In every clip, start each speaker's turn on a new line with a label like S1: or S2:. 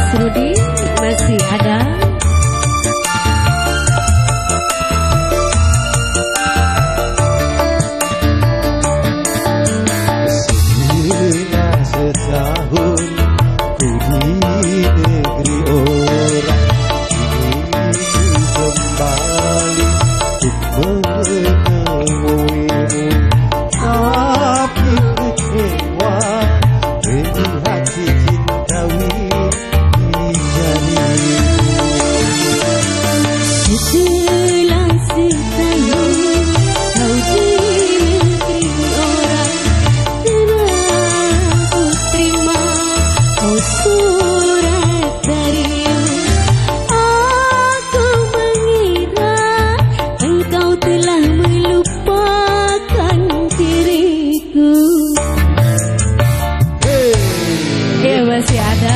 S1: Mas Rudi masih ada.
S2: Sudah setahun ku di negeri orang, kini kembali untuk menemuimu, tapi kecewa melihat dicintai di janinmu.
S1: Setelah setahun kau di negeri orang, telah ku terima kau surat darimu. Aku mengira engkau telah melupakan diriku. Ya masih ada.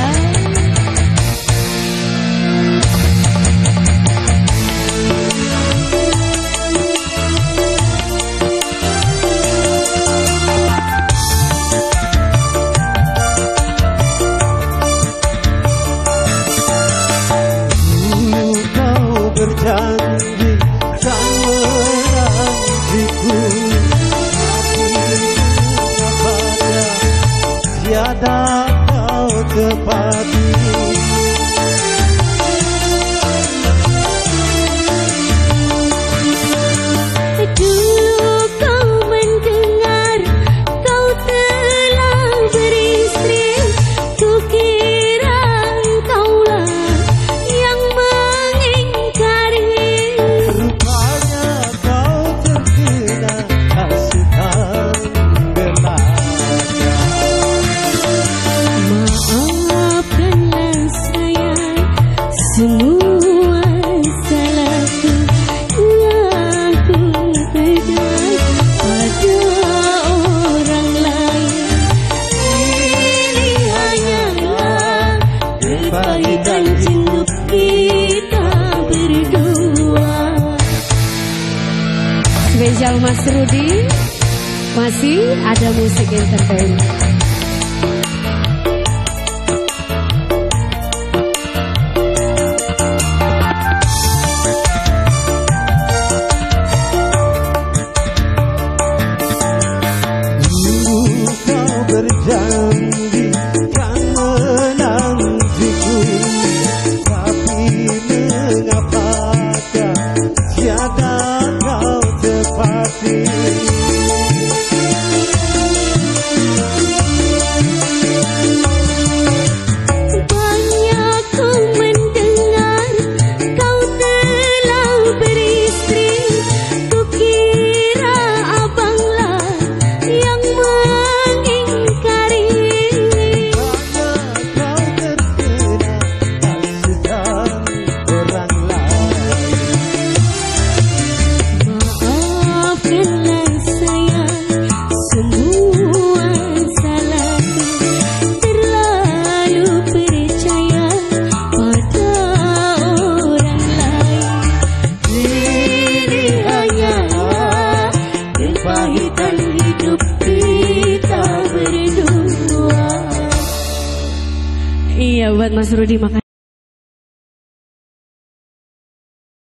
S2: Berjanji tak menantiku, tapi pada tiada kau tepati.
S1: Dulu kau mendengar kau telah beristri, ku kira engkaulah yang mengingkari.
S2: Rupanya kau terkena hasutan belaka.
S1: Maafkanlah sayang semua salahku, aku tegas pada orang lain. Ini hanyalah kepahitan hidup kita berdua. Spesial Mas Rudi, masih ada musik entertain.
S2: Berjanji kan menantiku, tapi mengapakah tiada kau tepati.
S1: Banyak ku mendengar kau telah beristri, ku kira abanglah yang hidup kita berdua. Iya buat Mas Rudi, makasih.